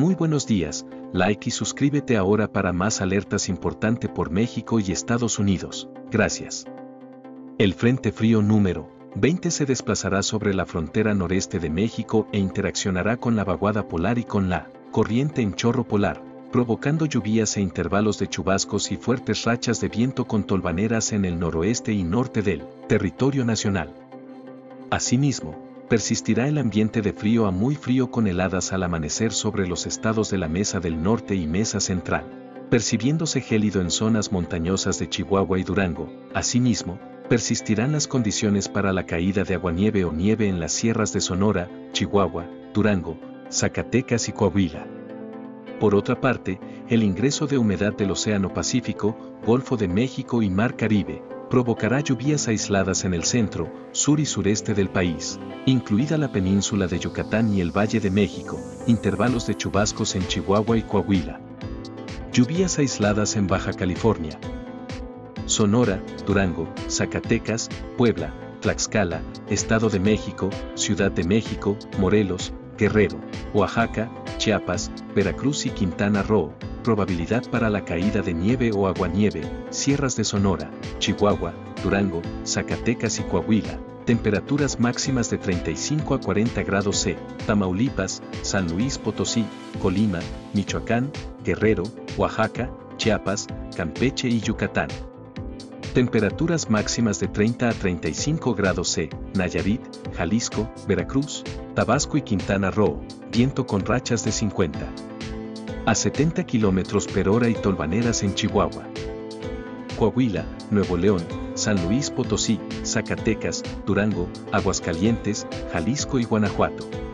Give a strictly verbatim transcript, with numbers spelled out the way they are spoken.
Muy buenos días, like y suscríbete ahora para más alertas importantes por México y Estados Unidos. Gracias. El Frente Frío número veinte se desplazará sobre la frontera noreste de México e interaccionará con la vaguada polar y con la corriente en chorro polar, provocando lluvias e intervalos de chubascos y fuertes rachas de viento con tolvaneras en el noroeste y norte del territorio nacional. Asimismo, persistirá el ambiente de frío a muy frío con heladas al amanecer sobre los estados de la Mesa del Norte y Mesa Central, percibiéndose gélido en zonas montañosas de Chihuahua y Durango. Asimismo, persistirán las condiciones para la caída de aguanieve o nieve en las sierras de Sonora, Chihuahua, Durango, Zacatecas y Coahuila. Por otra parte, el ingreso de humedad del Océano Pacífico, Golfo de México y Mar Caribe, provocará lluvias aisladas en el centro, sur y sureste del país, incluida la península de Yucatán y el Valle de México, intervalos de chubascos en Chihuahua y Coahuila. Lluvias aisladas en Baja California, Sonora, Durango, Zacatecas, Puebla, Tlaxcala, Estado de México, Ciudad de México, Morelos, Guerrero, Oaxaca, Chiapas, Veracruz y Quintana Roo. Probabilidad para la caída de nieve o aguanieve, sierras de Sonora, Chihuahua, Durango, Zacatecas y Coahuila. Temperaturas máximas de treinta y cinco a cuarenta grados C, Tamaulipas, San Luis Potosí, Colima, Michoacán, Guerrero, Oaxaca, Chiapas, Campeche y Yucatán. Temperaturas máximas de treinta a treinta y cinco grados C, Nayarit, Jalisco, Veracruz, Tabasco y Quintana Roo. Viento con rachas de cincuenta a setenta kilómetros por hora y tolvaneras en Chihuahua, Coahuila, Nuevo León, San Luis Potosí, Zacatecas, Durango, Aguascalientes, Jalisco y Guanajuato.